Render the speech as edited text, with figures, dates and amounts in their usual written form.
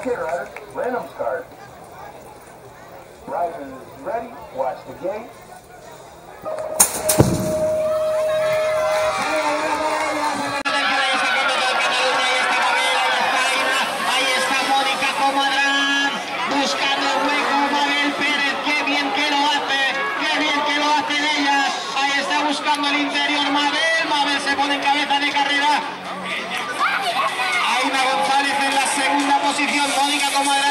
Okay, riders, random start. Riders ready, watch the gate. Ahí está Mónica Comadrán, buscando el hueco, Manel Pérez, qué bien que lo hacen ellas. Ahí está buscando el interior Manel se pone en cabeza de carrera. Aina González en la segunda posición, Mónica Comadrán